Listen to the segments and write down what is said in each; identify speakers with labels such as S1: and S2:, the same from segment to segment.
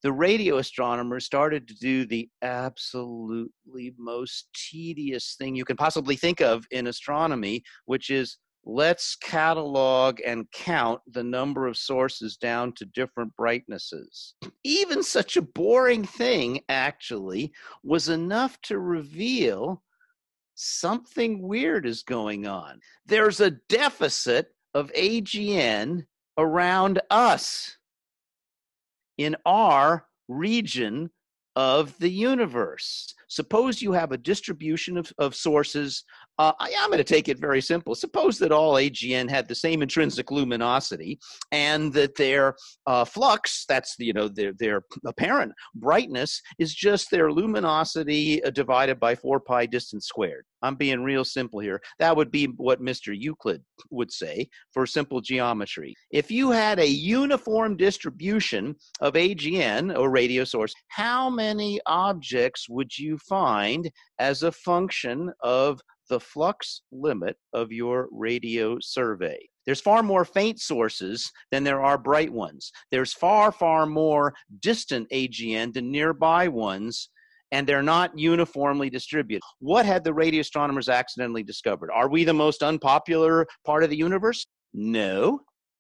S1: the radio astronomers started to do the absolutely most tedious thing you can possibly think of in astronomy, which is let's catalog and count the number of sources down to different brightnesses. Even such a boring thing, actually, was enough to reveal something weird is going on. There's a deficit of AGN around us in our region of the universe. Suppose you have a distribution of sources. I'm going to take it very simple. Suppose that all AGN had the same intrinsic luminosity, and that their flux, that's their apparent brightness, is just their luminosity divided by 4 pi distance squared. I'm being real simple here. That would be what Mr. Euclid would say for simple geometry. If you had a uniform distribution of AGN, or radio source, how many objects would you find as a function of the flux limit of your radio survey? There's far more faint sources than there are bright ones. There's far, far more distant AGN than nearby ones, and they're not uniformly distributed. What had the radio astronomers accidentally discovered? Are we the most unpopular part of the universe? No.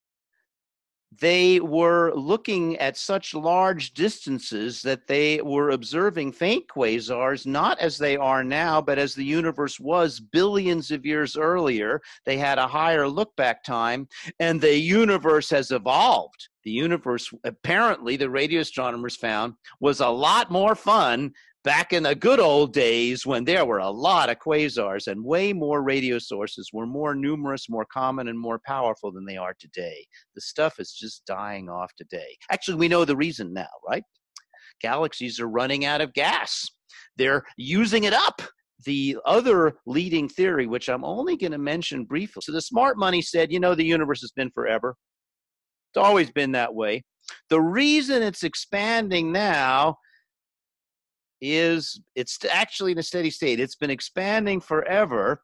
S1: They were looking at such large distances that they were observing faint quasars, not as they are now, but as the universe was billions of years earlier. They had a higher look-back time, and the universe has evolved. The universe, apparently, the radio astronomers found, was a lot more fun back in the good old days when there were a lot of quasars and way more radio sources were more numerous, more common, and more powerful than they are today. The stuff is just dying off today. Actually, we know the reason now, right? Galaxies are running out of gas. They're using it up. The other leading theory, which I'm only going to mention briefly. So the smart money said, the universe has been forever. It's always been that way. The reason it's expanding now is it's actually in a steady state. It's been expanding forever,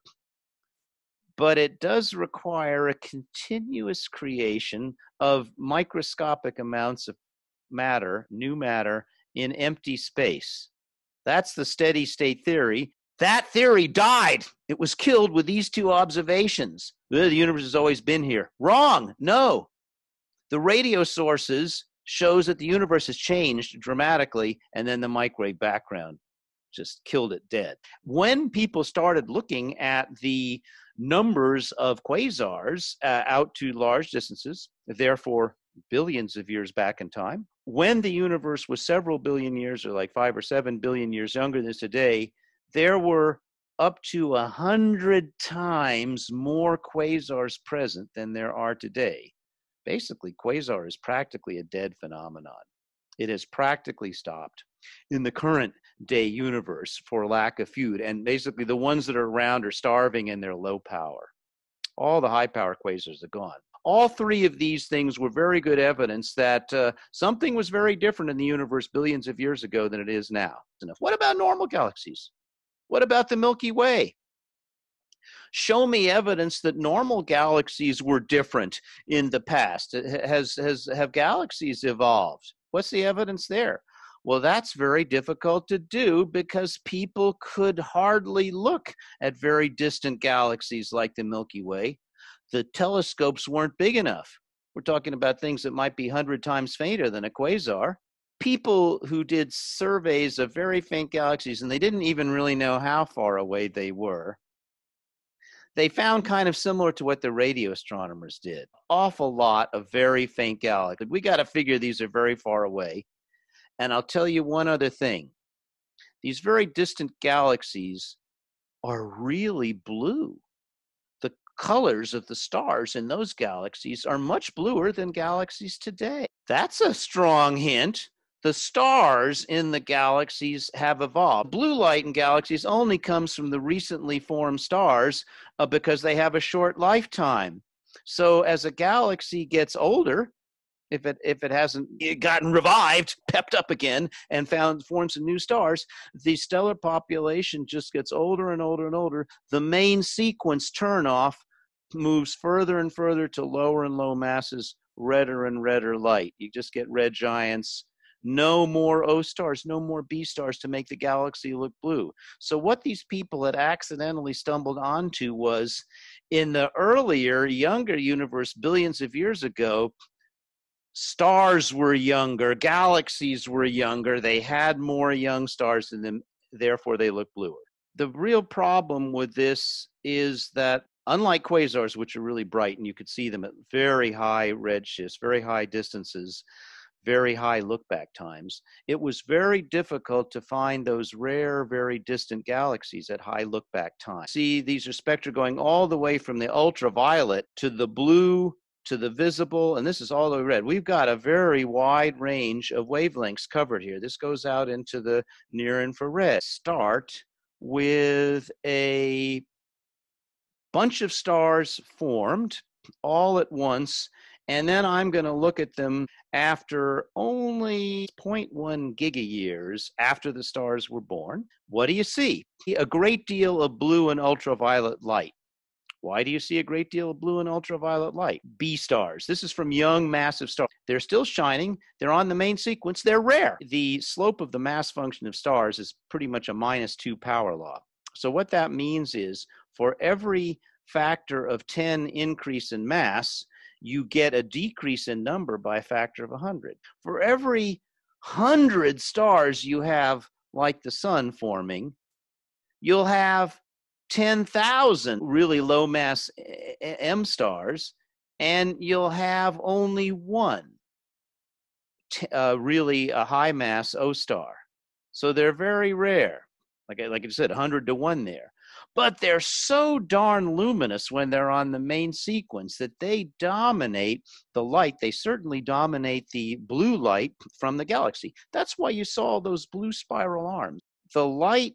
S1: but it does require a continuous creation of microscopic amounts of matter, new matter, in empty space. That's the steady state theory. That theory died. It was killed with these 2 observations. The universe has always been here. Wrong. No. The radio sources shows that the universe has changed dramatically, and then the microwave background just killed it dead. When people started looking at the numbers of quasars out to large distances, therefore billions of years back in time, when the universe was several billion years, or like 5 or 7 billion years younger than today, there were up to 100 times more quasars present than there are today. Basically, quasar is practically a dead phenomenon. It has practically stopped in the current day universe for lack of food. And basically, the ones that are around are starving and they're low power. All the high power quasars are gone. All 3 of these things were very good evidence that something was very different in the universe billions of years ago than it is now. What about normal galaxies? What about the Milky Way? Show me evidence that normal galaxies were different in the past. Have galaxies evolved? What's the evidence there? Well, that's very difficult to do because people could hardly look at very distant galaxies like the Milky Way. The telescopes weren't big enough. We're talking about things that might be 100 times fainter than a quasar. People who did surveys of very faint galaxies, and they didn't even really know how far away they were, they found kind of similar to what the radio astronomers did. Awful lot of very faint galaxies. We got to figure these are very far away. And I'll tell you one other thing. These very distant galaxies are really blue. The colors of the stars in those galaxies are much bluer than galaxies today. That's a strong hint. The stars in the galaxies have evolved. Blue light in galaxies only comes from the recently formed stars because they have a short lifetime. So as a galaxy gets older, if it hasn't gotten revived, pepped up again, and forms some new stars, the stellar population just gets older and older and older. The main sequence turnoff moves further and further to lower and low masses, redder and redder light. You just get red giants, no more O stars, no more B stars to make the galaxy look blue. So what these people had accidentally stumbled onto was, in the earlier, younger universe, billions of years ago, stars were younger, galaxies were younger, they had more young stars in them, therefore they look bluer. The real problem with this is that, unlike quasars, which are really bright and you could see them at very high redshifts, very high distances, very high look back times, it was very difficult to find those rare, very distant galaxies at high look back time. See, these are spectra going all the way from the ultraviolet to the blue to the visible, and this is all the red. We've got a very wide range of wavelengths covered here. This goes out into the near infrared. Start with a bunch of stars formed all at once, and then I'm going to look at them after only 0.1 gigayears after the stars were born. What do you see? A great deal of blue and ultraviolet light. Why do you see a great deal of blue and ultraviolet light? B stars. This is from young massive stars. They're still shining. They're on the main sequence. They're rare. The slope of the mass function of stars is pretty much a -2 power law. So what that means is, for every factor of 10 increase in mass, you get a decrease in number by a factor of 100. For every 100 stars you have, like the sun, forming, you'll have 10,000 really low mass M stars, and you'll have only one really a high mass O star. So they're very rare. Like I said, 100 to 1 there. But they're so darn luminous when they're on the main sequence that they dominate the light. They certainly dominate the blue light from the galaxy. That's why you saw those blue spiral arms. The light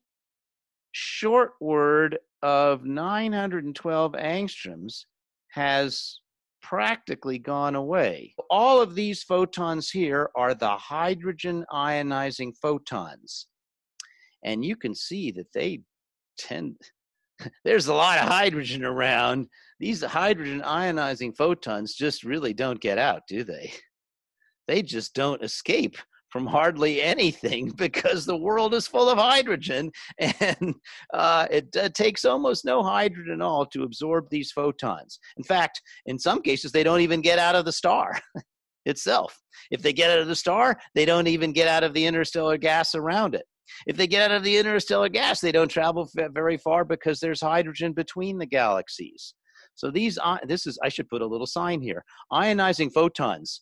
S1: shortward of 912 angstroms has practically gone away. All of these photons here are the hydrogen ionizing photons. And you can see that they tend, there's a lot of hydrogen around. These hydrogen ionizing photons just really don't get out, do they? They just don't escape from hardly anything because the world is full of hydrogen, and it takes almost no hydrogen at all to absorb these photons. In fact, in some cases, they don't even get out of the star itself. If they get out of the star, they don't even get out of the interstellar gas around it. If they get out of the interstellar gas, they don't travel very far because there's hydrogen between the galaxies. So I should put a little sign here. Ionizing photons,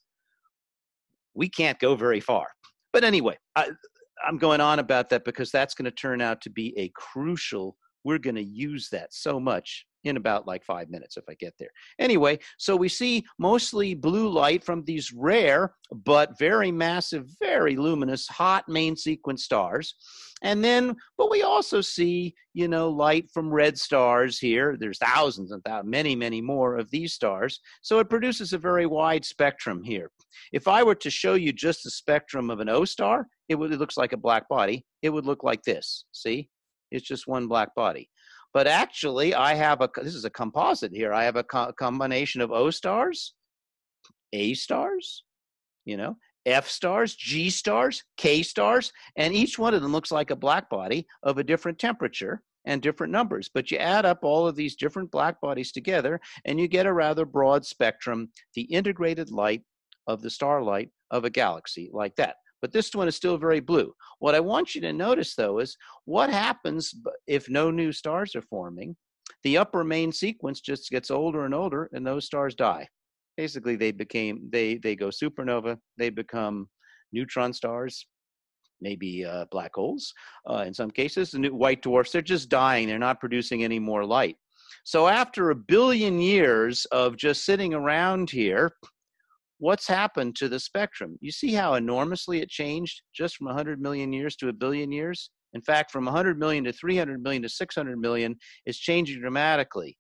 S1: we can't go very far. But anyway, I'm going on about that because that's going to turn out to be a crucial, we're going to use that so much in about like 5 minutes if I get there. Anyway, so we see mostly blue light from these rare but very massive, very luminous, hot main sequence stars. And then, but we also see, light from red stars here. There's thousands and thousands, many, many more of these stars. So it produces a very wide spectrum here. If I were to show you just the spectrum of an O star, it looks like a black body. It would look like this. See? It's just one black body. But actually, this is a composite here. I have a combination of O stars, A stars, F stars, G stars, K stars, and each one of them looks like a black body of a different temperature and different numbers. But you add up all of these different black bodies together, and you get a rather broad spectrum, the integrated light of the starlight of a galaxy like that. But this one is still very blue. What I want you to notice, though, is what happens if no new stars are forming. The upper main sequence just gets older and older, and those stars die. Basically, they go supernova. They become neutron stars, maybe black holes. In some cases, the new white dwarfs, they're just dying. They're not producing any more light. So after 1 billion years of just sitting around here, what's happened to the spectrum? You see how enormously it changed just from 100 million years to 1 billion years? In fact, from 100 million to 300 million to 600 million, it's changing dramatically.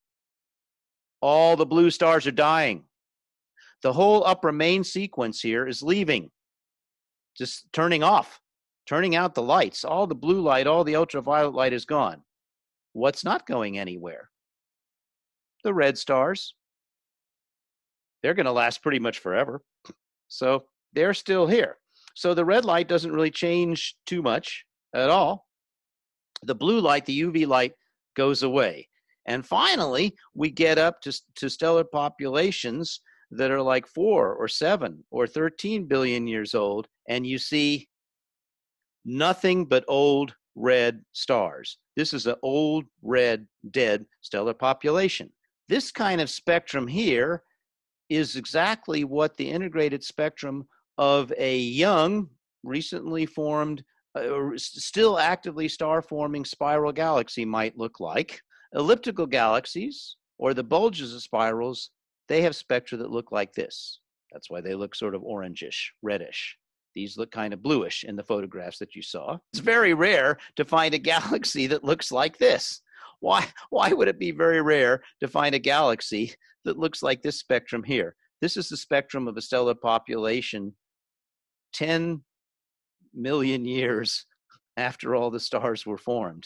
S1: All the blue stars are dying. The whole upper main sequence here is leaving, just turning off, turning out the lights. All the blue light, all the ultraviolet light is gone. What's not going anywhere? The red stars. They're going to last pretty much forever. So they're still here. So the red light doesn't really change too much at all. The blue light, the UV light, goes away. And finally, we get up to stellar populations that are like 4 or 7 or 13 billion years old, and you see nothing but old red stars. This is an old red dead stellar population. This kind of spectrum here is exactly what the integrated spectrum of a young, recently formed, still actively star-forming spiral galaxy might look like. Elliptical galaxies, or the bulges of spirals, they have spectra that look like this. That's why they look sort of orangish, reddish. These look kind of bluish in the photographs that you saw. It's very rare to find a galaxy that looks like this. Why would it be very rare to find a galaxy that looks like this spectrum here? This is the spectrum of a stellar population 10 million years after all the stars were formed.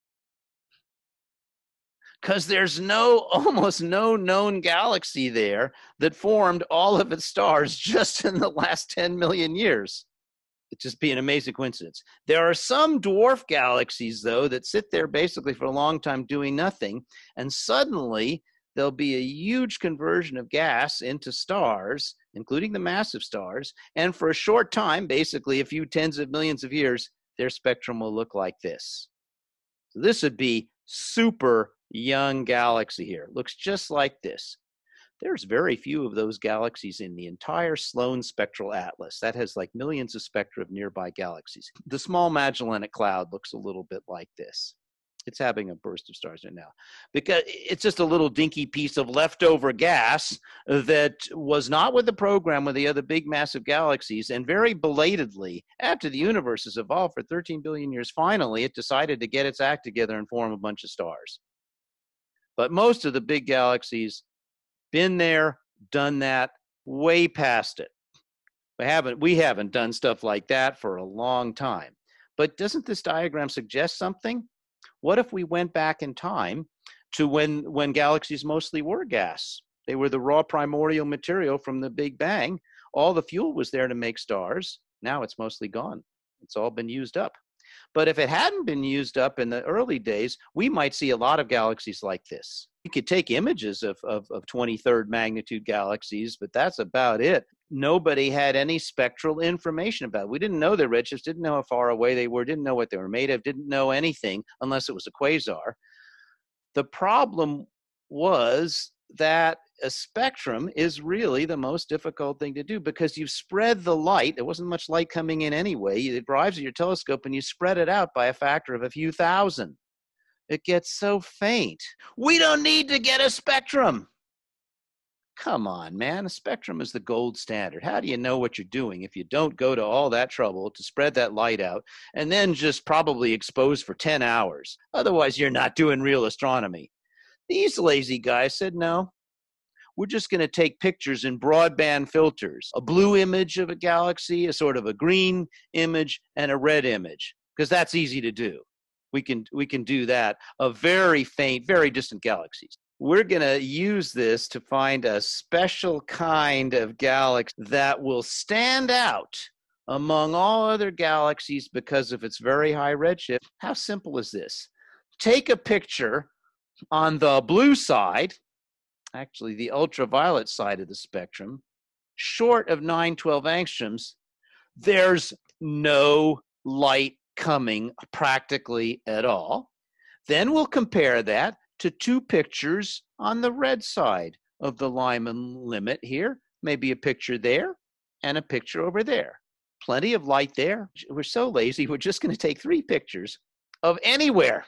S1: Because there's almost no known galaxy there that formed all of its stars just in the last 10 million years. It'd just be an amazing coincidence. There are some dwarf galaxies, though, that sit there basically for a long time doing nothing, and suddenly there'll be a huge conversion of gas into stars, including the massive stars, and for a short time, basically a few tens of millions of years, their spectrum will look like this. So this would be super young galaxy here. Looks just like this. There's very few of those galaxies in the entire Sloan spectral atlas. That has like millions of spectra of nearby galaxies. The Small Magellanic Cloud looks a little bit like this. It's having a burst of stars right now because it's just a little dinky piece of leftover gas that was not with the program with the other big massive galaxies, and very belatedly, after the universe has evolved for 13 billion years, finally it decided to get its act together and form a bunch of stars. But most of the big galaxies, been there, done that, way past it. We haven't done stuff like that for a long time. But doesn't this diagram suggest something? What if we went back in time to when galaxies mostly were gas? They were the raw primordial material from the Big Bang. All the fuel was there to make stars. Now it's mostly gone. It's all been used up. But if it hadn't been used up in the early days, we might see a lot of galaxies like this. You could take images of 23rd magnitude galaxies, but that's about it. Nobody had any spectral information about it. We didn't know their redshifts, didn't know how far away they were, didn't know what they were made of, didn't know anything unless it was a quasar. The problem was that a spectrum is really the most difficult thing to do because you've spread the light. There wasn't much light coming in anyway. It arrives at your telescope and you spread it out by a factor of a few thousand. It gets so faint. We don't need to get a spectrum. Come on, man. A spectrum is the gold standard. How do you know what you're doing if you don't go to all that trouble to spread that light out and then just probably expose for 10 hours? Otherwise, you're not doing real astronomy. These lazy guys said, no, we're just going to take pictures in broadband filters, a blue image of a galaxy, a sort of a green image, and a red image, because that's easy to do. We can do that of very faint, very distant galaxies. We're going to use this to find a special kind of galaxy that will stand out among all other galaxies because of its very high redshift. How simple is this? Take a picture on the blue side, actually the ultraviolet side of the spectrum, short of 912 angstroms, there's no light coming practically at all. Then we'll compare that to two pictures on the red side of the Lyman limit here, maybe a picture there and a picture over there. Plenty of light there. We're so lazy, we're just going to take 3 pictures of anywhere,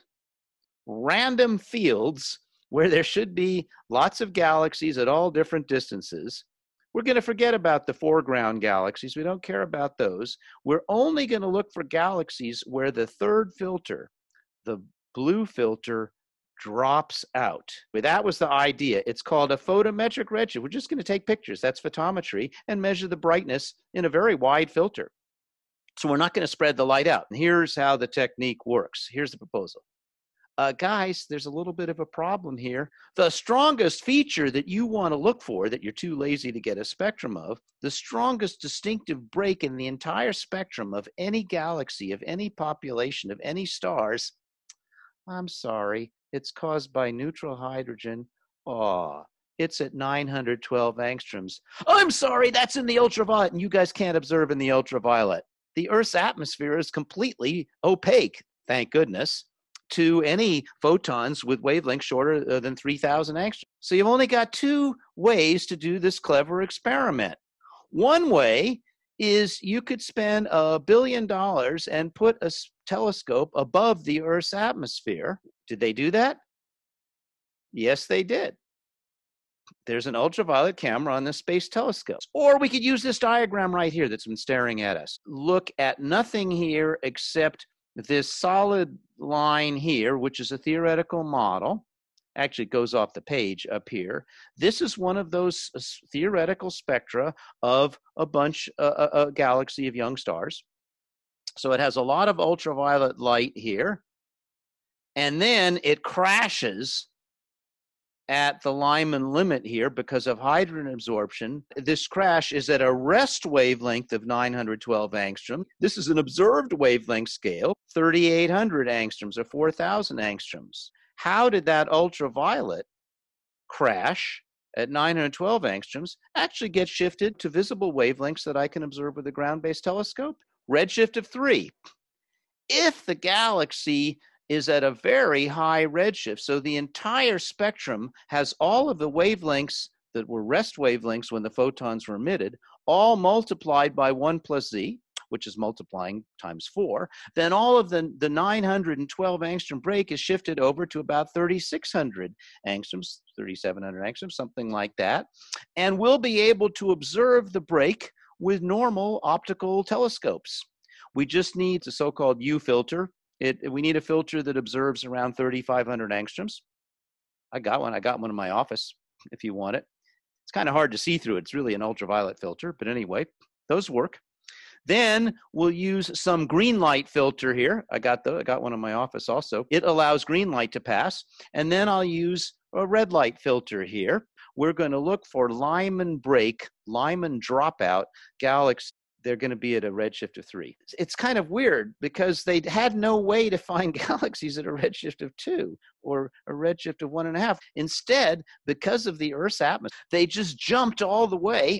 S1: random fields where there should be lots of galaxies at all different distances. We're going to forget about the foreground galaxies. We don't care about those. We're only going to look for galaxies where the third filter, the blue filter, drops out. That was the idea. It's called a photometric redshift. We're just going to take pictures, that's photometry, and measure the brightness in a very wide filter. So we're not going to spread the light out. And here's how the technique works. Here's the proposal. guys, there's a little bit of a problem here. The strongest feature that you want to look for, that you're too lazy to get a spectrum of, the strongest distinctive break in the entire spectrum of any galaxy, of any population, of any stars, I'm sorry, it's caused by neutral hydrogen. Oh, it's at 912 angstroms. I'm sorry, that's in the ultraviolet, and you guys can't observe in the ultraviolet. The Earth's atmosphere is completely opaque, thank goodness, to any photons with wavelengths shorter than 3,000 angstroms. So you've only got two ways to do this clever experiment. One way is you could spend $1 billion and put a telescope above the Earth's atmosphere. Did they do that? Yes, they did. There's an ultraviolet camera on the space telescope. Or we could use this diagram right here that's been staring at us. Look at nothing here except this solid line here, which is a theoretical model. Actually, it goes off the page up here. This is one of those theoretical spectra of a bunch, a galaxy of young stars. So it has a lot of ultraviolet light here. And then it crashes at the Lyman limit here because of hydrogen absorption. This crash is at a rest wavelength of 912 angstroms. This is an observed wavelength scale, 3,800 angstroms or 4,000 angstroms. How did that ultraviolet crash at 912 angstroms actually get shifted to visible wavelengths that I can observe with a ground-based telescope? Redshift of 3. If the galaxy is at a very high redshift, so the entire spectrum has all of the wavelengths that were rest wavelengths when the photons were emitted, all multiplied by 1 plus z, which is multiplying times 4, then all of the 912 angstrom break is shifted over to about 3,600 angstroms, 3,700 angstroms, something like that. And we'll be able to observe the break with normal optical telescopes. We just need a so-called U filter. We need a filter that observes around 3,500 angstroms. I got one in my office if you want it. It's kind of hard to see through it. It's really an ultraviolet filter, but anyway, those work. Then we'll use some green light filter here. I got one in my office also. It allows green light to pass. And then I'll use a red light filter here. We're going to look for Lyman break, Lyman dropout galaxies. They're going to be at a redshift of 3. It's kind of weird because they had no way to find galaxies at a redshift of 2 or a redshift of 1.5. Instead, because of the Earth's atmosphere, they just jumped all the way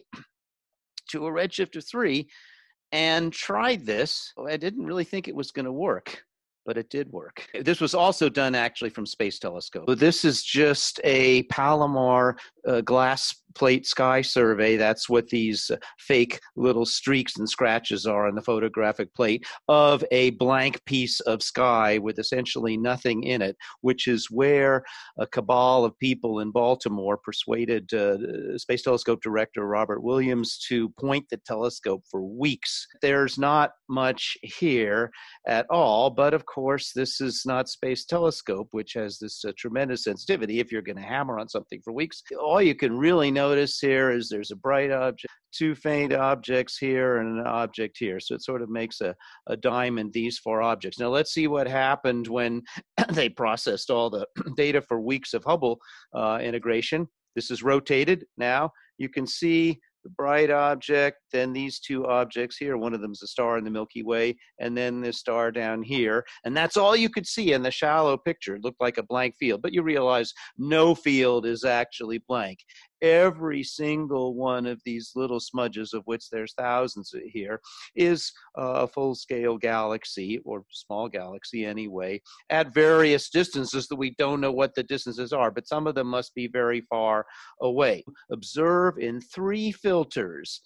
S1: to a redshift of 3 and tried this. I didn't really think it was going to work, but it did work. This was also done actually from space telescope. This is just a Palomar glass plate sky survey. That's what these fake little streaks and scratches are on the photographic plate of a blank piece of sky with essentially nothing in it, which is where a cabal of people in Baltimore persuaded Space Telescope director Robert Williams to point the telescope for weeks. There's not much here at all, but of course, this is not Space Telescope, which has this tremendous sensitivity. If you're going to hammer on something for weeks, all you can really notice here is there's a bright object, 2 faint objects here, and an object here. So it sort of makes a diamond, these 4 objects. Now let's see what happened when they processed all the data for weeks of Hubble integration. This is rotated now. You can see the bright object, then these 2 objects here. One of them is a star in the Milky Way, and then this star down here. And that's all you could see in the shallow picture. It looked like a blank field, but you realize no field is actually blank. Every single one of these little smudges, of which there's thousands here, is a full-scale galaxy, or small galaxy anyway, at various distances that we don't know what the distances are, but some of them must be very far away. Observe in 3 filters,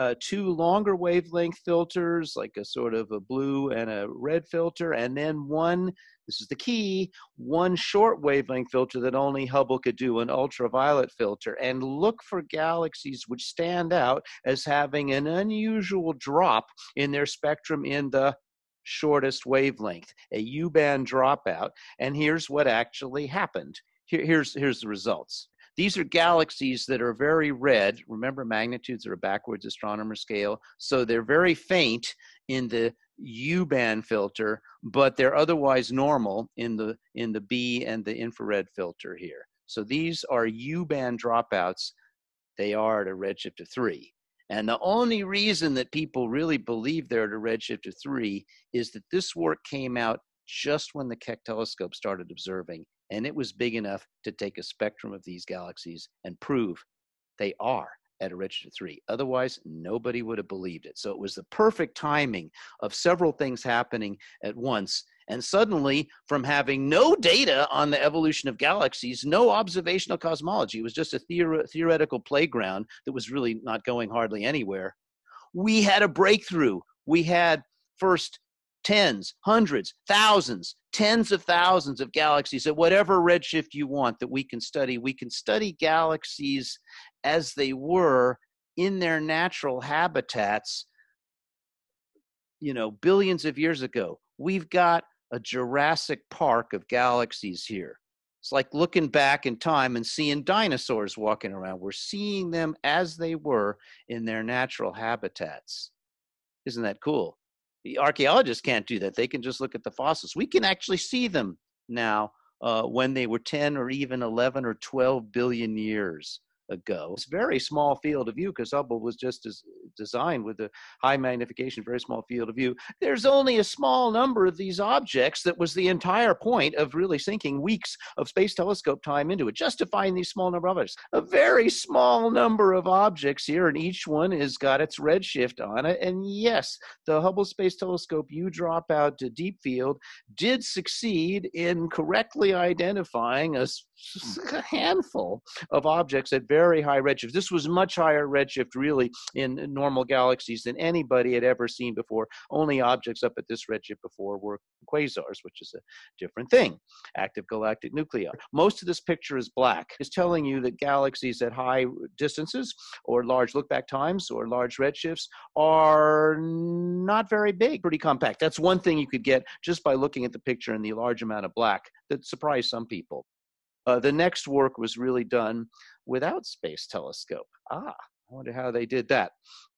S1: 2 longer wavelength filters, like a sort of a blue and a red filter, and then 1, this is the key, 1 short wavelength filter that only Hubble could do, an ultraviolet filter, and look for galaxies which stand out as having an unusual drop in their spectrum in the shortest wavelength, a U-band dropout. And here's what actually happened. Here's the results. These are galaxies that are very red. Remember, magnitudes are a backwards astronomer scale, so they're very faint in the U-band filter, but they're otherwise normal in the B and the infrared filter here. So these are U-band dropouts. They are at a redshift of 3. And the only reason that people really believe they're at a redshift of 3 is that this work came out just when the Keck telescope started observing, and it was big enough to take a spectrum of these galaxies and prove they are at a redshift of 3. Otherwise, nobody would have believed it. So it was the perfect timing of several things happening at once. And suddenly, from having no data on the evolution of galaxies, no observational cosmology, it was just a theoretical playground that was really not going hardly anywhere, we had a breakthrough. We had first tens, hundreds, thousands, tens of thousands of galaxies at whatever redshift you want that we can study. We can study galaxies as they were in their natural habitats, you know, billions of years ago. We've got a Jurassic Park of galaxies here. It's like looking back in time and seeing dinosaurs walking around. We're seeing them as they were in their natural habitats. Isn't that cool? The archaeologists can't do that. They can just look at the fossils. We can actually see them now when they were 10 or even 11 or 12 billion years ago. It's a very small field of view because Hubble was just designed with a high magnification, very small field of view. There's only a small number of these objects. That was the entire point of really sinking weeks of space telescope time into it, just to find these small number of objects. A very small number of objects here, and each one has got its redshift on it. And yes, the Hubble Space Telescope U dropout to deep field did succeed in correctly identifying a handful of objects at very high redshift. This was much higher redshift really in normal galaxies than anybody had ever seen before. Only objects up at this redshift before were quasars, which is a different thing, active galactic nuclei. Most of this picture is black. It's telling you that galaxies at high distances or large look-back times or large redshifts are not very big, pretty compact. That's one thing you could get just by looking at the picture and the large amount of black that surprised some people. The next work was really done without space telescope. I wonder how they did that.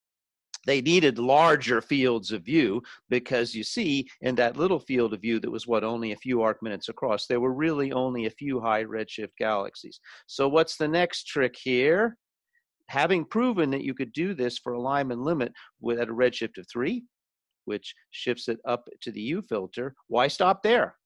S1: They needed larger fields of view because you see in that little field of view that was only a few arc minutes across, there were really only a few high redshift galaxies. So what's the next trick here? Having proven that you could do this for a Lyman limit at a redshift of 3, which shifts it up to the U filter, why stop there?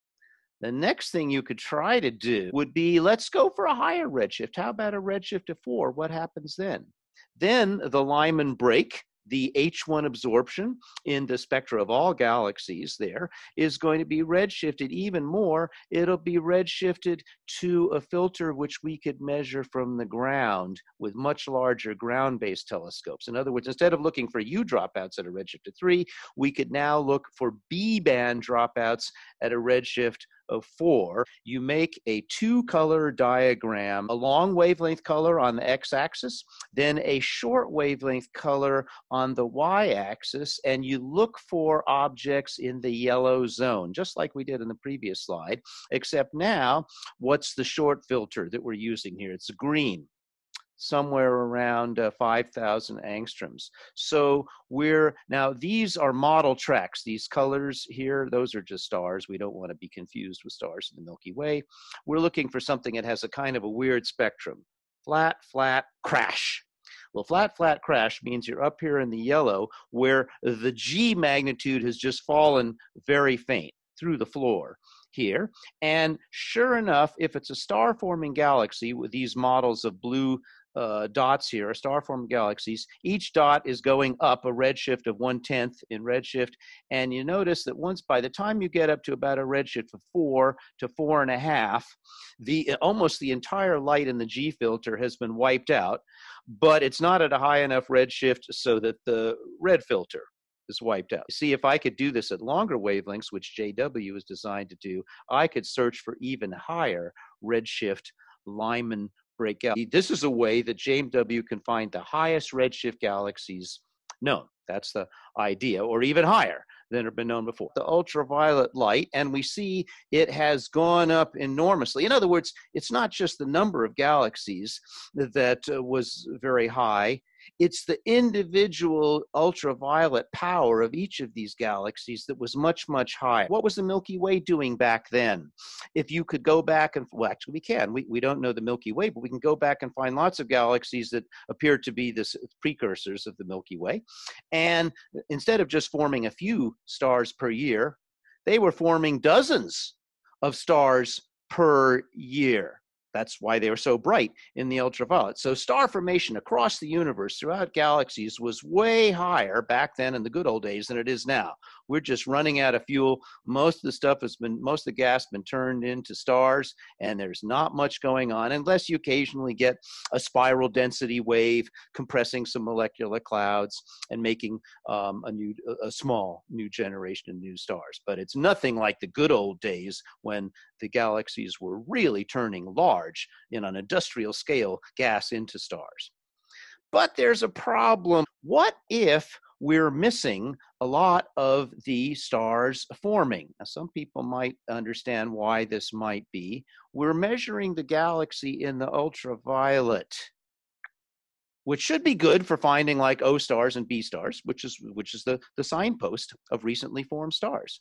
S1: The next thing you could try to do would be, let's go for a higher redshift. How about a redshift of 4? What happens then? Then the Lyman break, the H1 absorption in the spectra of all galaxies there is going to be redshifted even more. It'll be redshifted to a filter which we could measure from the ground with much larger ground-based telescopes. In other words, instead of looking for U dropouts at a redshift of 3, we could now look for B-band dropouts at a redshift of 4. You make a 2-color diagram, a long wavelength color on the x-axis, then a short wavelength color on the y-axis, and you look for objects in the yellow zone, just like we did in the previous slide, except now, what's the short filter that we're using here? It's green, somewhere around 5,000 angstroms. So now these are model tracks. These colors here, those are just stars. We don't want to be confused with stars in the Milky Way. We're looking for something that has a kind of a weird spectrum. Flat, flat, crash. Well, flat, flat, crash means you're up here in the yellow where the G magnitude has just fallen very faint through the floor here. And sure enough, if it's a star-forming galaxy with these models of blue dots here, star-forming galaxies, each dot is going up a redshift of 1/10 in redshift. And you notice that by the time you get up to about a redshift of 4 to 4.5, almost the entire light in the G filter has been wiped out, but it's not at a high enough redshift so that the red filter is wiped out. See, if I could do this at longer wavelengths, which JW is designed to do, I could search for even higher redshift Lyman breakout. This is a way that JW can find the highest redshift galaxies known. That's the idea, or even higher than have been known before. The ultraviolet light, and we see it has gone up enormously. In other words, it's not just the number of galaxies that was very high. It's the individual ultraviolet power of each of these galaxies that was much, much higher. What was the Milky Way doing back then? If you could go back and, well, actually we can. We don't know the Milky Way, but we can go back and find lots of galaxies that appear to be the precursors of the Milky Way. And instead of just forming a few stars per year, they were forming dozens of stars per year. That's why they were so bright in the ultraviolet. So star formation across the universe throughout galaxies was way higher back then in the good old days than it is now. We're just running out of fuel. Most of the stuff most of the gas has been turned into stars, and there's not much going on unless you occasionally get a spiral density wave compressing some molecular clouds and making a small new generation of new stars. But it's nothing like the good old days when the galaxies were really turning large on an industrial scale gas into stars. But there's a problem. What if we're missing a lot of the stars forming? Now, some people might understand why this might be. We're measuring the galaxy in the ultraviolet, which should be good for finding like O stars and B stars, which is the signpost of recently formed stars.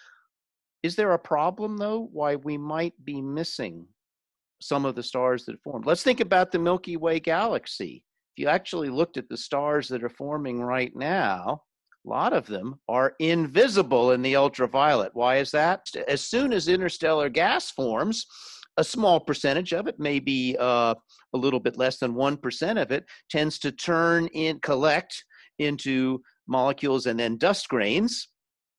S1: Is there a problem, though, why we might be missing some of the stars that formed? Let's think about the Milky Way galaxy. If you actually looked at the stars that are forming right now, a lot of them are invisible in the ultraviolet. Why is that? As soon as interstellar gas forms, a small percentage of it, maybe a little bit less than 1% of it, tends to collect into molecules and then dust grains.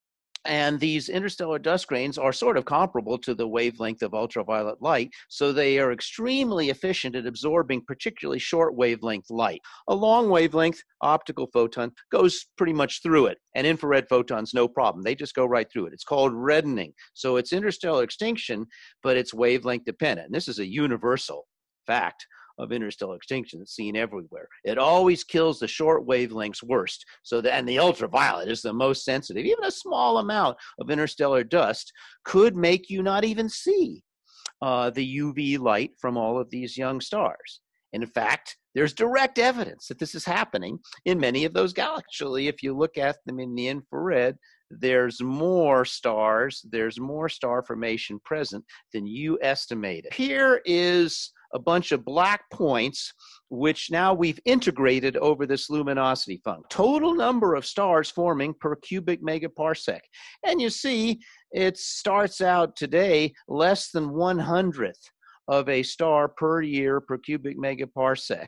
S1: And these interstellar dust grains are sort of comparable to the wavelength of ultraviolet light, so they are extremely efficient at absorbing particularly short wavelength light. A long wavelength optical photon goes pretty much through it, and infrared photons, no problem. They just go right through it. It's called reddening. So it's interstellar extinction, but it's wavelength dependent. And this is a universal fact of interstellar extinction that's seen everywhere. It always kills the short wavelengths worst. And the ultraviolet is the most sensitive. Even a small amount of interstellar dust could make you not even see the UV light from all of these young stars. And in fact, there's direct evidence that this is happening in many of those galaxies. Actually, if you look at them in the infrared, there's more stars, there's more star formation present than you estimated. Here is a bunch of black points, which now we've integrated over this luminosity function. Total number of stars forming per cubic megaparsec. And you see, it starts out today less than 1/100th of a star per year per cubic megaparsec.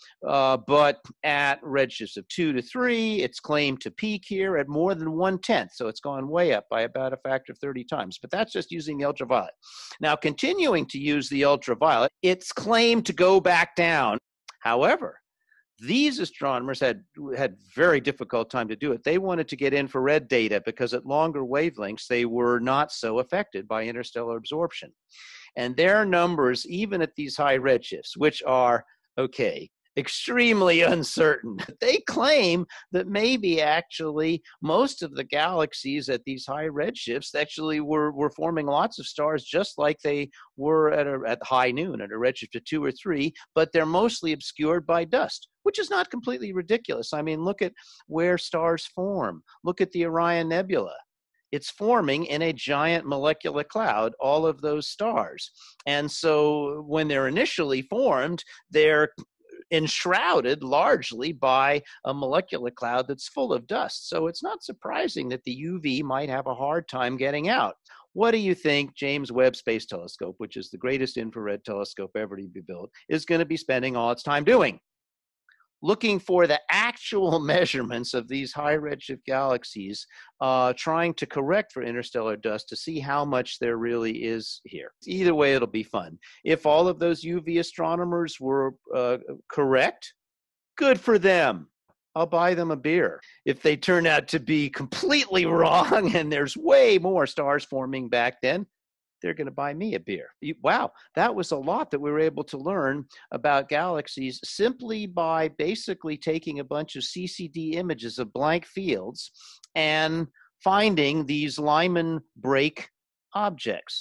S1: But at redshifts of 2 to 3, it's claimed to peak here at more than 1/10. So it's gone way up by about a factor of 30 times. But that's just using the ultraviolet. Now, continuing to use the ultraviolet, it's claimed to go back down. However, these astronomers had very difficult time to do it. They wanted to get infrared data because at longer wavelengths, they were not so affected by interstellar absorption. And their numbers, even at these high redshifts, which are, okay, extremely uncertain. They claim that maybe actually most of the galaxies at these high redshifts actually were forming lots of stars just like they were at high noon at a redshift of 2 or 3, but they're mostly obscured by dust, which is not completely ridiculous. I mean, look at where stars form. Look at the Orion Nebula. It's forming in a giant molecular cloud, all of those stars. And so when they're initially formed, they're enshrouded largely by a molecular cloud that's full of dust. So it's not surprising that the UV might have a hard time getting out. What do you think James Webb Space Telescope, which is the greatest infrared telescope ever to be built, is going to be spending all its time doing? Looking for the actual measurements of these high redshift galaxies, trying to correct for interstellar dust to see how much there really is here. Either way, it'll be fun. If all of those UV astronomers were correct, good for them. I'll buy them a beer. If they turn out to be completely wrong and there's way more stars forming back then, they're going to buy me a beer. Wow, that was a lot that we were able to learn about galaxies simply by basically taking a bunch of CCD images of blank fields and finding these Lyman break objects.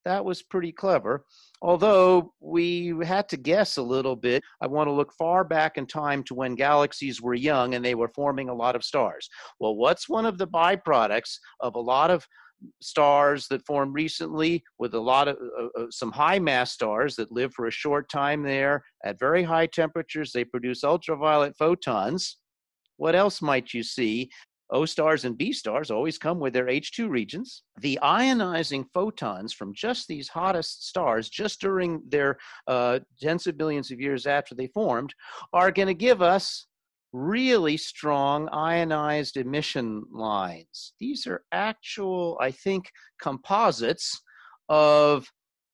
S1: that was pretty clever. Although we had to guess a little bit, I want to look far back in time to when galaxies were young and they were forming a lot of stars. Well, what's one of the byproducts of a lot of stars that formed recently, with a lot of some high mass stars that live for a short time there at very high temperatures? They produce ultraviolet photons. What else might you see? O stars and B stars always come with their H2 regions. The ionizing photons from just these hottest stars, just during their tens of billions of years after they formed, are going to give us really strong ionized emission lines. These are actual, I think, composites of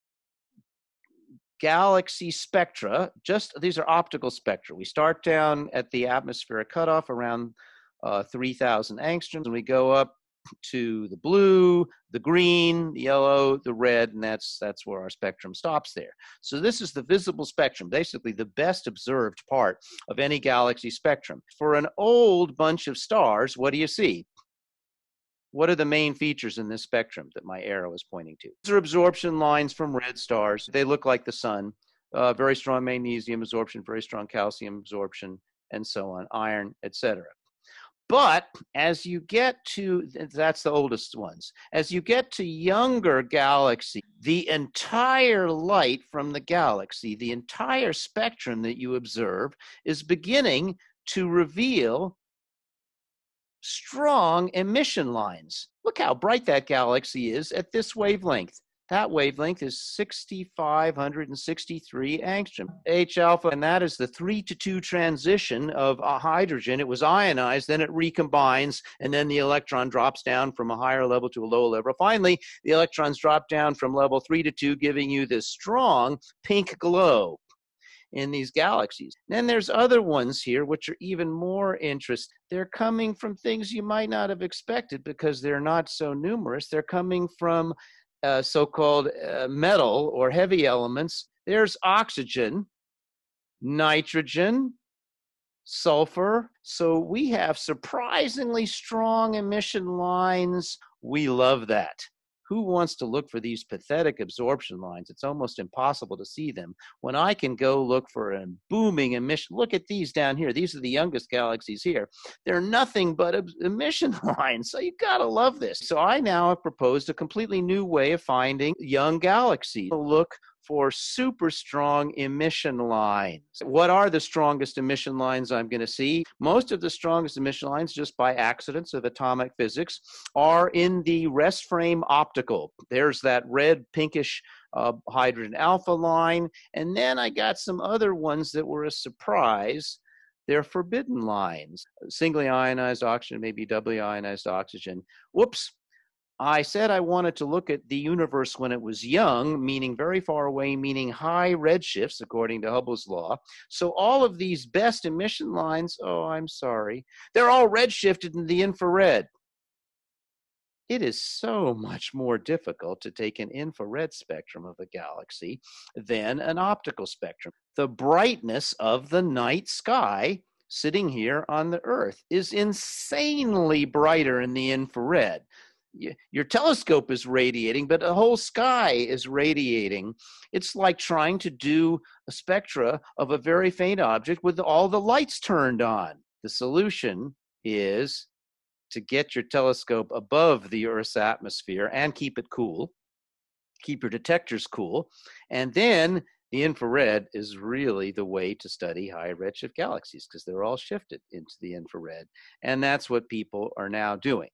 S1: galaxy spectra. Just these are optical spectra. We start down at the atmospheric cutoff around 3,000 angstroms, and we go up to the blue, the green, the yellow, the red, and that's where our spectrum stops there. So this is the visible spectrum, basically the best observed part of any galaxy spectrum. For an old bunch of stars, what do you see? What are the main features in this spectrum that my arrow is pointing to? These are absorption lines from red stars. They look like the sun. Very strong magnesium absorption, very strong calcium absorption, and so on, iron, etc. But as you get to, that's the oldest ones, as you get to younger galaxies, the entire light from the galaxy, the entire spectrum that you observe is beginning to reveal strong emission lines. Look how bright that galaxy is at this wavelength. That wavelength is 6,563 angstrom, H alpha, and that is the 3-to-2 transition of hydrogen. It was ionized, then it recombines, and then the electron drops down from a higher level to a lower level. Finally, the electrons drop down from level 3 to 2, giving you this strong pink glow in these galaxies. Then there's other ones here which are even more interesting. They're coming from things you might not have expected because they're not so numerous. They're coming from so-called metal or heavy elements. There's oxygen, nitrogen, sulfur. So we have surprisingly strong emission lines. We love that. Who wants to look for these pathetic absorption lines? It's almost impossible to see them when I can go look for a booming emission. Look at these down here. These are the youngest galaxies here. They're nothing but emission lines. So you gotta love this. So I now have proposed a completely new way of finding young galaxies. Look for super strong emission lines. What are the strongest emission lines I'm going to see? Most of the strongest emission lines, just by accidents of atomic physics, are in the rest frame optical. There's that red pinkish hydrogen alpha line. And then I got some other ones that were a surprise. They're forbidden lines. Singly ionized oxygen, maybe doubly ionized oxygen. Whoops. I said I wanted to look at the universe when it was young, meaning very far away, meaning high redshifts, according to Hubble's law. So all of these best emission lines, oh, I'm sorry, they're all redshifted in the infrared. It is so much more difficult to take an infrared spectrum of a galaxy than an optical spectrum. The brightness of the night sky sitting here on the Earth is insanely brighter in the infrared. Your telescope is radiating, but the whole sky is radiating. It's like trying to do a spectra of a very faint object with all the lights turned on. The solution is to get your telescope above the Earth's atmosphere and keep it cool, keep your detectors cool, and then the infrared is really the way to study high redshift galaxies because they're all shifted into the infrared, and that's what people are now doing.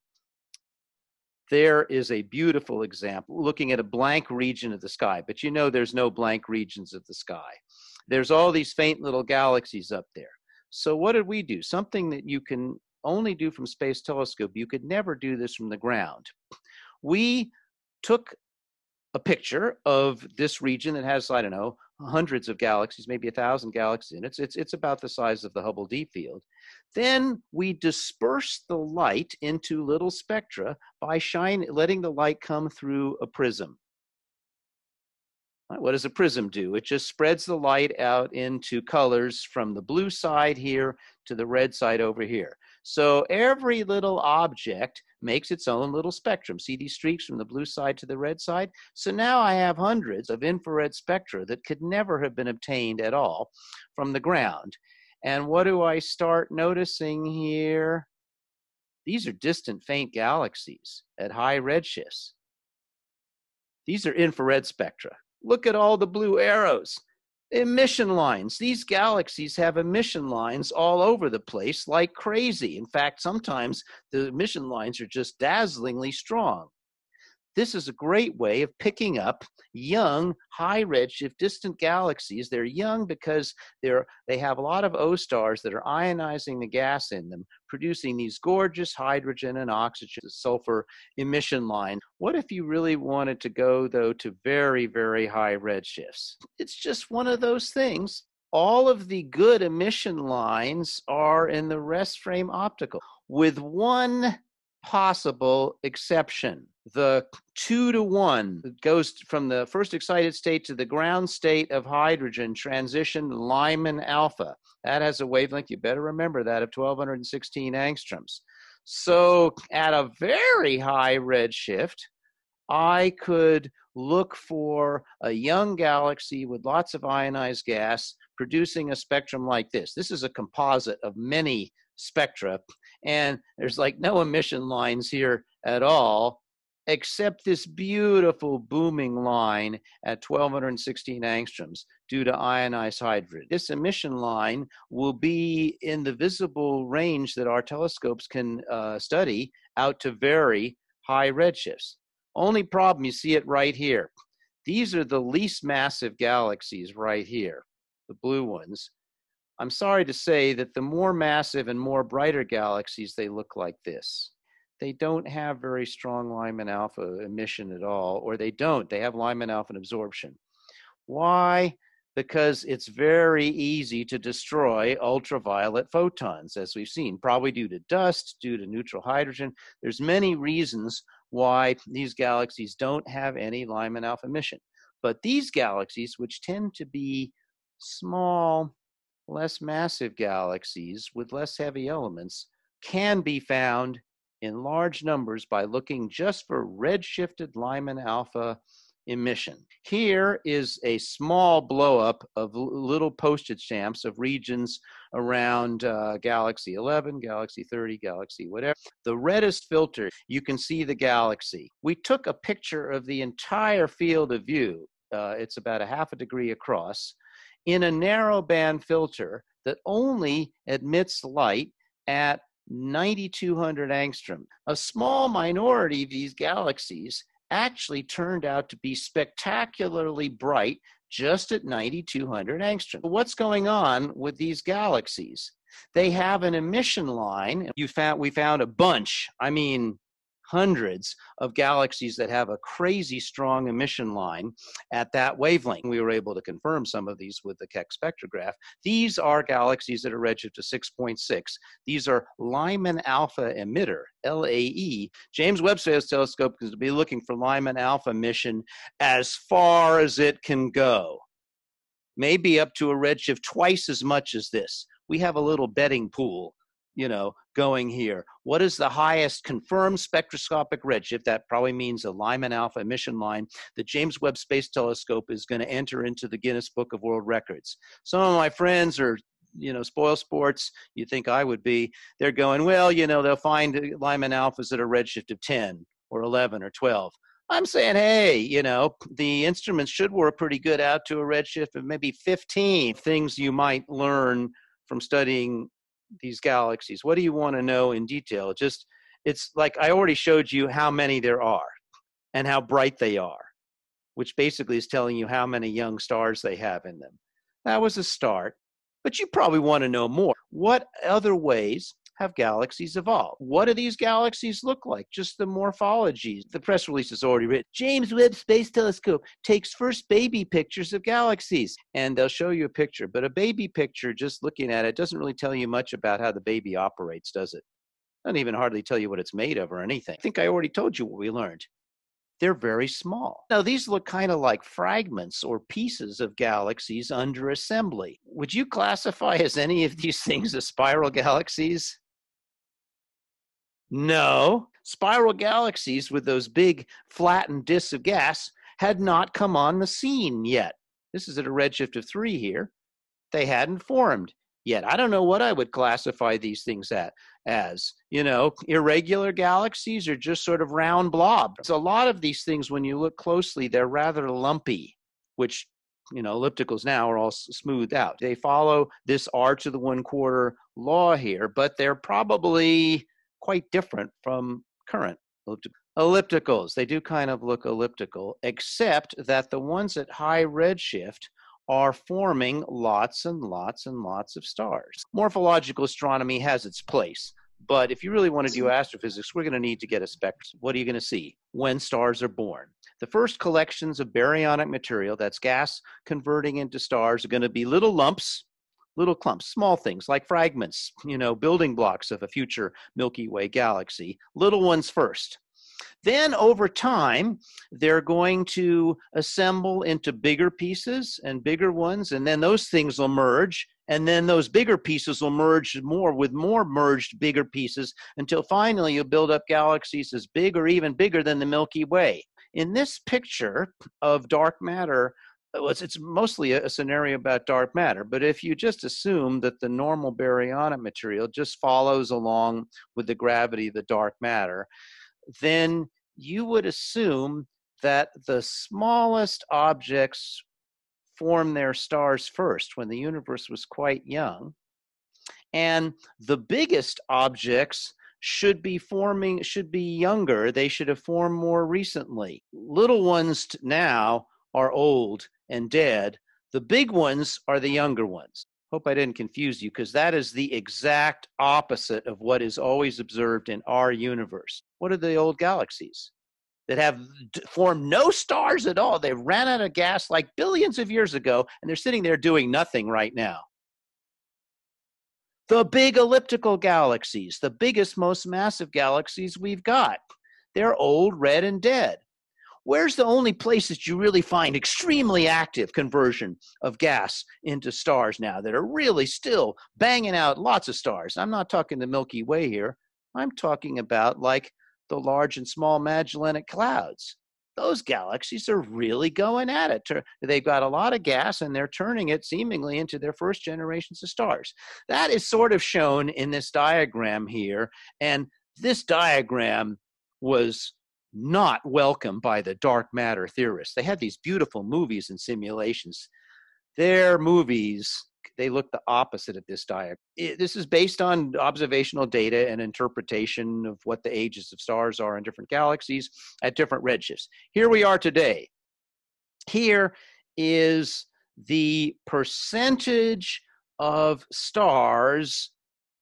S1: There is a beautiful example looking at a blank region of the sky, but you know there's no blank regions of the sky. There's all these faint little galaxies up there. So what did we do? Something that you can only do from space telescope. You could never do this from the ground. We took a picture of this region that has, I don't know, hundreds of galaxies, maybe 1,000 galaxies in it. It's about the size of the Hubble Deep Field. Then we disperse the light into little spectra by letting the light come through a prism. What does a prism do? It just spreads the light out into colors from the blue side here to the red side over here. So every little object makes its own little spectrum. See these streaks from the blue side to the red side? So now I have hundreds of infrared spectra that could never have been obtained at all from the ground. And what do I start noticing here? These are distant faint galaxies at high redshifts. These are infrared spectra. Look at all the blue arrows. Emission lines. These galaxies have emission lines all over the place like crazy. In fact, sometimes the emission lines are just dazzlingly strong. This is a great way of picking up young, high redshift, distant galaxies. They're young because they have a lot of O stars that are ionizing the gas in them, producing these gorgeous hydrogen and oxygen, sulfur emission lines. What if you really wanted to go, though, to very, very high redshifts? It's just one of those things. All of the good emission lines are in the rest frame optical, with one possible exception. The 2-to-1 that goes from the first excited state to the ground state of hydrogen transition, Lyman-alpha. That has a wavelength, you better remember that, of 1216 angstroms. So at a very high redshift, I could look for a young galaxy with lots of ionized gas producing a spectrum like this. This is a composite of many spectra, and there's like no emission lines here at all, except this beautiful booming line at 1216 angstroms due to ionized hydrogen. This emission line will be in the visible range that our telescopes can study out to very high redshifts. Only problem, you see it right here. These are the least massive galaxies right here, the blue ones. I'm sorry to say that the more massive and more brighter galaxies, they look like this. They don't have very strong Lyman-alpha emission at all, or they have Lyman-alpha absorption. Why? Because it's very easy to destroy ultraviolet photons, as we've seen, probably due to dust, due to neutral hydrogen. There's many reasons why these galaxies don't have any Lyman-alpha emission. But these galaxies, which tend to be small, less massive galaxies with less heavy elements, can be found in large numbers by looking just for redshifted Lyman-alpha emission. Here is a small blowup of little postage stamps of regions around galaxy 11, galaxy 30, galaxy whatever. The reddest filter, you can see the galaxy. We took a picture of the entire field of view. It's about a half a degree across, in a narrow band filter that only admits light at 9,200 angstrom. A small minority of these galaxies actually turned out to be spectacularly bright just at 9,200 angstrom. What's going on with these galaxies? They have an emission line. We found a bunch, I mean hundreds of galaxies that have a crazy strong emission line at that wavelength. We were able to confirm some of these with the Keck spectrograph. These are galaxies that are redshift to 6.6. These are Lyman-alpha emitter, LAE. James Webb Space Telescope is to be looking for Lyman-alpha emission as far as it can go. Maybe up to a redshift twice as much as this. We have a little betting pool, going here. What is the highest confirmed spectroscopic redshift? That probably means a Lyman-alpha emission line. The James Webb Space Telescope is going to enter into the Guinness Book of World Records. Some of my friends are, spoil sports. You think I would be. They're going, well, they'll find Lyman-alphas at a redshift of 10 or 11 or 12. I'm saying, hey, the instruments should work pretty good out to a redshift of maybe 15. Things you might learn from studying these galaxies. What do you want to know in detail? It's like I already showed you how many there are and how bright they are, which basically is telling you how many young stars they have in them. That was a start, but you probably want to know more. What other ways have galaxies evolved? What do these galaxies look like? Just the morphology. The press release is already written. James Webb Space Telescope takes first baby pictures of galaxies. And they'll show you a picture. But a baby picture, just looking at it, doesn't really tell you much about how the baby operates, does it? Doesn't even hardly tell you what it's made of or anything. I think I already told you what we learned. They're very small. Now, these look kind of like fragments or pieces of galaxies under assembly. Would you classify as any of these things as spiral galaxies? No, spiral galaxies with those big flattened disks of gas had not come on the scene yet. This is at a redshift of 3 here. They hadn't formed yet. I don't know what I would classify these things as. Irregular galaxies are just sort of round blobs. A lot of these things, when you look closely, they're rather lumpy, which ellipticals now are all smoothed out. They follow this r to the 1/4 law here, but they're probably quite different from current ellipticals. They do kind of look elliptical, except that the ones at high redshift are forming lots and lots and lots of stars. Morphological astronomy has its place, but if you really want to do astrophysics, we're going to need to get a spectrum. What are you going to see? When stars are born. The first collections of baryonic material, that's gas converting into stars, are going to be little lumps, little clumps, small things like fragments, building blocks of a future Milky Way galaxy, little ones first. Then over time, they're going to assemble into bigger pieces and bigger ones, and then those things will merge, and then those bigger pieces will merge more with more merged bigger pieces until finally you build up galaxies as big or even bigger than the Milky Way. In this picture of dark matter, it's mostly a scenario about dark matter, but if you just assume that the normal baryonic material just follows along with the gravity of the dark matter, then you would assume that the smallest objects form their stars first when the universe was quite young, and the biggest objects should be younger. They should have formed more recently. Little ones now are old and dead. The big ones are the younger ones. Hope I didn't confuse you, because that is the exact opposite of what is always observed in our universe. What are the old galaxies that have formed no stars at all? They ran out of gas like billions of years ago, and they're sitting there doing nothing right now. The big elliptical galaxies, the biggest, most massive galaxies we've got. They're old, red, and dead. Where's the only place that you really find extremely active conversion of gas into stars now that are really still banging out lots of stars? I'm not talking the Milky Way here. I'm talking about like the large and small Magellanic Clouds. Those galaxies are really going at it. They've got a lot of gas, and they're turning it seemingly into their first generations of stars. That is sort of shown in this diagram here. And this diagram was not welcomed by the dark matter theorists. They had these beautiful movies and simulations. Their movies, they look the opposite of this diagram. This is based on observational data and interpretation of what the ages of stars are in different galaxies at different redshifts. Here we are today. Here is the percentage of stars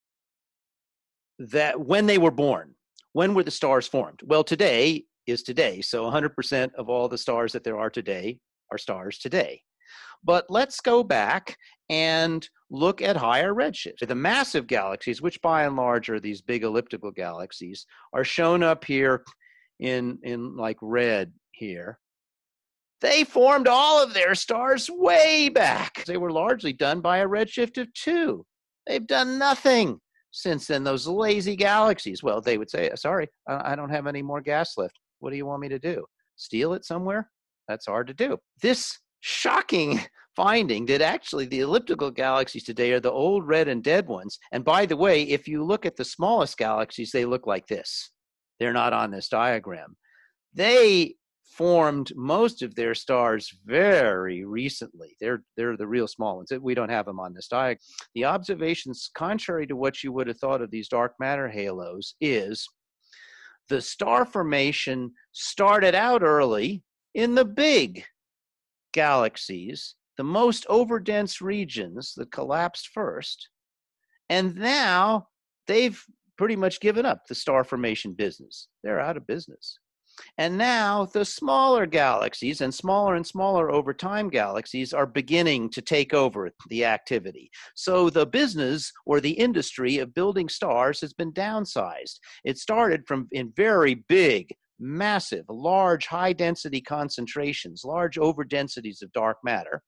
S1: that when they were born. When were the stars formed? Well, today is today. So 100% of all the stars that there are today are stars today. But let's go back and look at higher redshifts. The massive galaxies, which by and large are these big elliptical galaxies, are shown up here in like red here. They formed all of their stars way back. They were largely done by a redshift of 2. They've done nothing since then, those lazy galaxies. Well, they would say, sorry, I don't have any more gas left. What do you want me to do? Steal it somewhere? That's hard to do. This shocking finding that actually the elliptical galaxies today are the old, red, and dead ones. And by the way, if you look at the smallest galaxies, they look like this. They're not on this diagram. They formed most of their stars very recently. They're the real small ones. We don't have them on this diagram. The observations, contrary to what you would have thought of these dark matter halos, is the star formation started out early in the big galaxies, the most overdense regions that collapsed first, and now they've pretty much given up the star formation business. They're out of business. And now the smaller galaxies and smaller over time galaxies are beginning to take over the activity. So the business or the industry of building stars has been downsized. It started in very big, massive, large, high density concentrations, large overdensities of dark matter.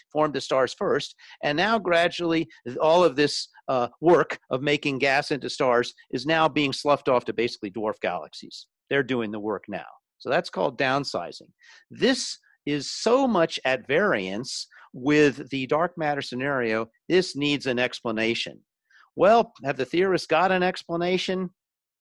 S1: formed the stars first. And now gradually, all of this work of making gas into stars is now being sloughed off to basically dwarf galaxies. They're doing the work now. So that's called downsizing. This is so much at variance with the dark matter scenario, this needs an explanation. Well, have the theorists got an explanation?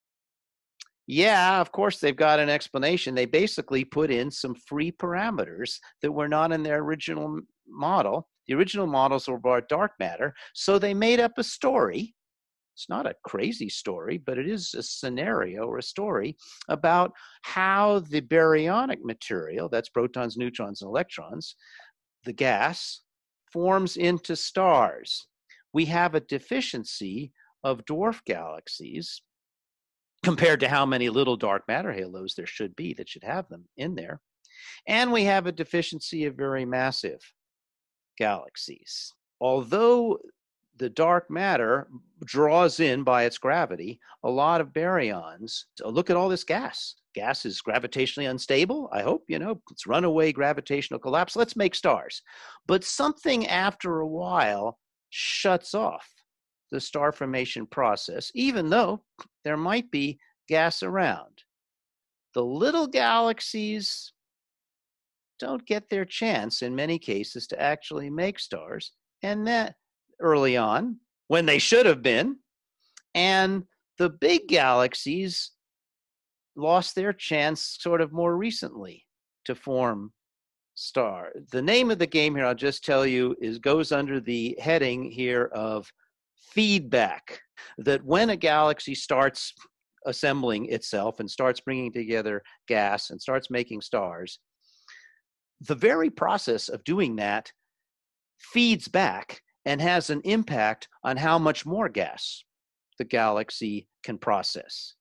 S1: Yeah, of course they've got an explanation. They basically put in some free parameters that were not in their original model. The original models were about dark matter, so they made up a story. It's not a crazy story, but it is a scenario or a story about how the baryonic material, that's protons, neutrons, and electrons, the gas, forms into stars. We have a deficiency of dwarf galaxies compared to how many little dark matter halos there should be that should have them in there. And we have a deficiency of very massive galaxies. Although the dark matter draws in by its gravity a lot of baryons, look at all this gas. Gas is gravitationally unstable. I hope, it's runaway gravitational collapse. Let's make stars. But something after a while shuts off the star formation process, even though there might be gas around. The little galaxies don't get their chance in many cases to actually make stars, and that early on, when they should have been, and the big galaxies lost their chance sort of more recently to form star. The name of the game here, I'll just tell you, goes under the heading here of feedback. That when a galaxy starts assembling itself and starts bringing together gas and starts making stars, the very process of doing that feeds back and has an impact on how much more gas the galaxy can process.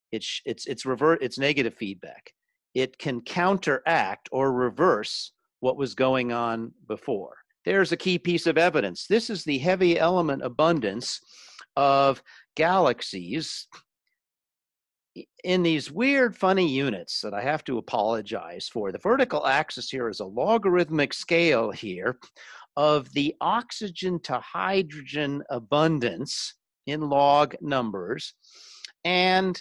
S1: It's negative feedback. It can counteract or reverse what was going on before. There's a key piece of evidence. This is the heavy element abundance of galaxies in these weird, funny units that I have to apologize for. The vertical axis here is a logarithmic scale here of the oxygen to hydrogen abundance in log numbers. And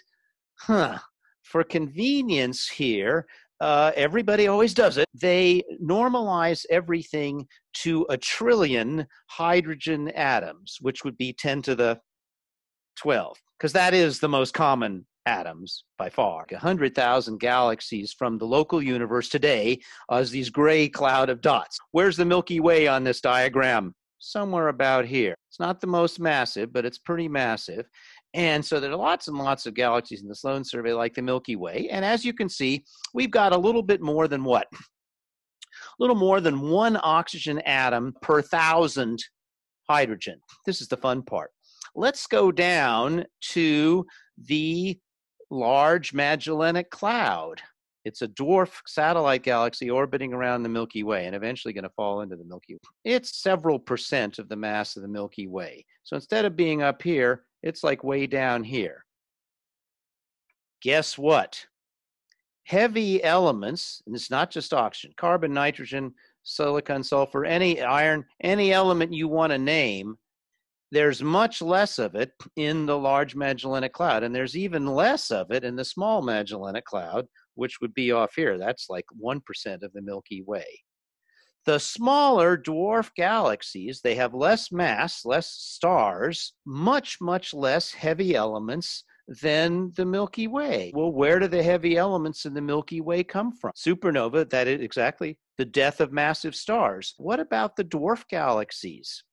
S1: for convenience here, everybody always does it. They normalize everything to a trillion hydrogen atoms, which would be 10 to the 12, because that is the most common atoms by far. 100,000 galaxies from the local universe today as these gray cloud of dots. Where's the Milky Way on this diagram? Somewhere about here. It's not the most massive, but it's pretty massive. And so there are lots and lots of galaxies in the Sloan survey like the Milky Way. And as you can see, we've got a little bit more than what? A little more than one oxygen atom per 1,000 hydrogen. This is the fun part. Let's go down to the Large Magellanic Cloud. It's a dwarf satellite galaxy orbiting around the Milky Way and eventually going to fall into the Milky Way. It's several percent of the mass of the Milky Way. So instead of being up here, it's like way down here. Guess what? Heavy elements, and it's not just oxygen, carbon, nitrogen, silicon, sulfur, any iron, any element you want to name, there's much less of it in the Large Magellanic Cloud, and there's even less of it in the Small Magellanic Cloud, which would be off here. That's like 1% of the Milky Way. The smaller dwarf galaxies, they have less mass, less stars, much, much less heavy elements than the Milky Way. Well, where do the heavy elements in the Milky Way come from? Supernova, that is exactly the death of massive stars. What about the dwarf galaxies?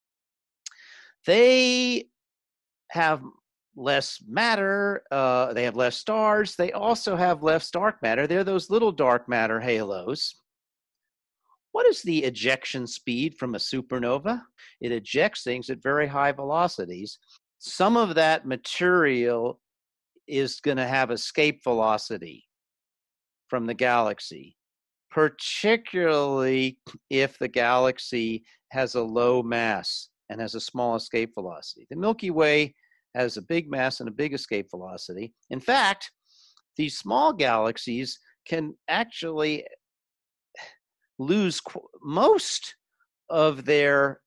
S1: They have less matter, they have less stars, they also have less dark matter. They're those little dark matter halos. What is the ejection speed from a supernova? It ejects things at very high velocities. Some of that material is going to have escape velocity from the galaxy, particularly if the galaxy has a low mass and has a small escape velocity. The Milky Way has a big mass and a big escape velocity. In fact, these small galaxies can actually lose most of their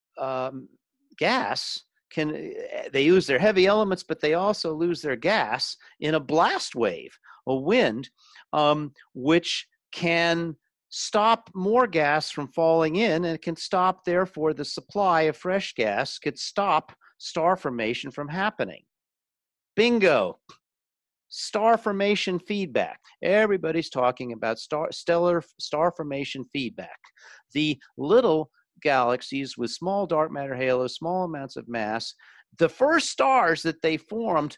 S1: gas they use their heavy elements, but they also lose their gas in a blast wave, a wind, which can stop more gas from falling in, and it can stop, therefore, the supply of fresh gas, could stop star formation from happening. Bingo. Star formation feedback. Everybody's talking about stellar star formation feedback. The little galaxies with small dark matter halos, small amounts of mass, the first stars that they formed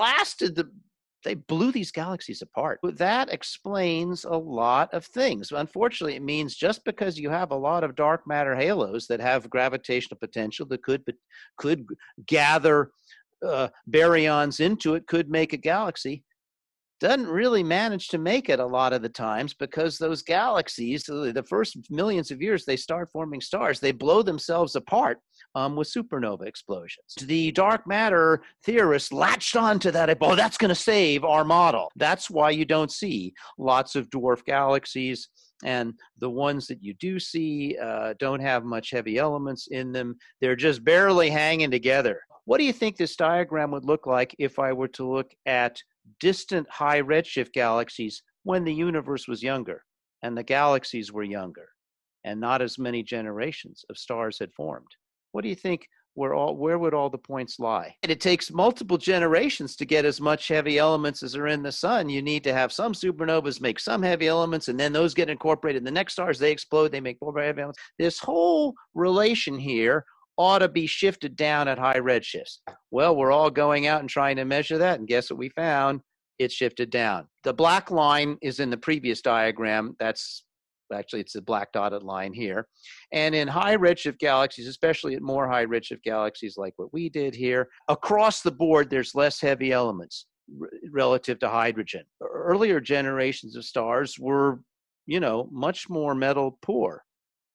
S1: they blew these galaxies apart. That explains a lot of things. Unfortunately, it means just because you have a lot of dark matter halos that have gravitational potential that could gather baryons into it, could make a galaxy, doesn't really manage to make it a lot of the times, because those galaxies, the first millions of years they start forming stars, they blow themselves apart with supernova explosions. The dark matter theorists latched onto that. Oh, that's going to save our model. That's why you don't see lots of dwarf galaxies, and the ones that you do see don't have much heavy elements in them. They're just barely hanging together. What do you think this diagram would look like if I were to look at distant high redshift galaxies when the universe was younger and the galaxies were younger and not as many generations of stars had formed? What do you think, where would all the points lie? It takes multiple generations to get as much heavy elements as are in the sun. You need to have some supernovas make some heavy elements, and then those get incorporated in the next stars. They explode, they make more heavy elements. This whole relation here ought to be shifted down at high redshifts. Well, we're all going out and trying to measure that, and guess what we found? It's shifted down. The black line is in the previous diagram. That's actually, it's the black dotted line here. And in high redshift galaxies, especially at more high redshift galaxies like what we did here, across the board, there's less heavy elements relative to hydrogen. Earlier generations of stars were, much more metal poor.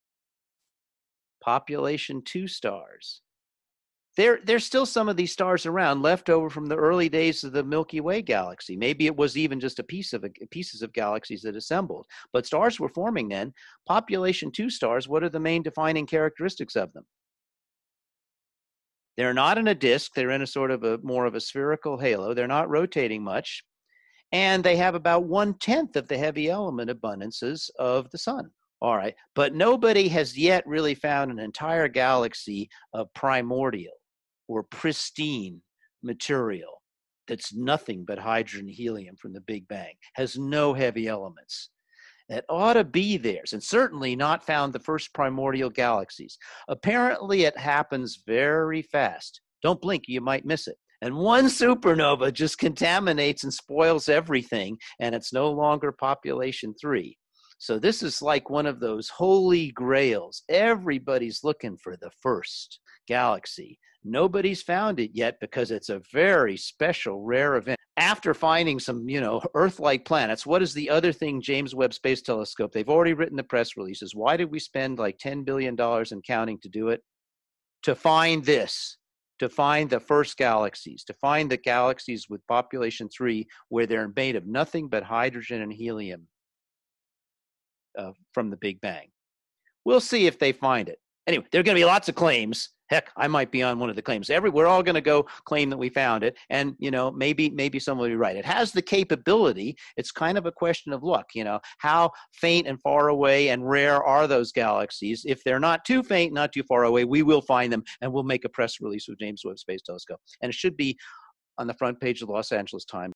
S1: Population 2 stars. There's still some of these stars around left over from the early days of the Milky Way galaxy. Maybe it was even just pieces of galaxies that assembled. But stars were forming then. Population 2 stars, what are the main defining characteristics of them? They're not in a disk. They're in a sort of more of a spherical halo. They're not rotating much. And they have about 1/10 of the heavy element abundances of the sun. All right, but nobody has yet really found an entire galaxy of primordial or pristine material that's nothing but hydrogen and helium from the Big Bang, has no heavy elements. That ought to be theirs, and certainly not found the first primordial galaxies. Apparently, it happens very fast. Don't blink, you might miss it. And one supernova just contaminates and spoils everything, and it's no longer population 3. So this is like one of those holy grails. Everybody's looking for the first galaxy. Nobody's found it yet because it's a very special, rare event. After finding some, Earth-like planets, what is the other thing James Webb Space Telescope? They've already written the press releases. Why did we spend like $10 billion and counting to do it? To find this. To find the first galaxies, to find the galaxies with population 3 where they're made of nothing but hydrogen and helium. From the Big Bang. We'll see if they find it. Anyway, there are going to be lots of claims. Heck, I might be on one of the claims. We're all going to go claim that we found it, and maybe someone will be right. It has the capability. It's kind of a question of luck. How faint and far away and rare are those galaxies? If they're not too faint, not too far away, we will find them, and we'll make a press release with James Webb Space Telescope. And it should be on the front page of the Los Angeles Times.